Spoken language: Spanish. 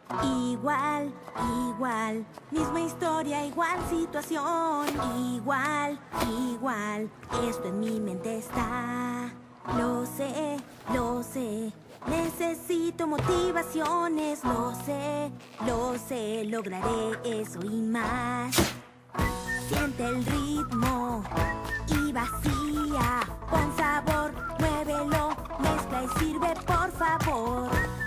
Igual, igual, misma historia, igual situación. Igual, igual, esto en mi mente está. Lo sé, necesito motivaciones. Lo sé, lograré eso y más. Siente el ritmo y vacía. Con sabor, muévelo, mezcla y sirve por favor.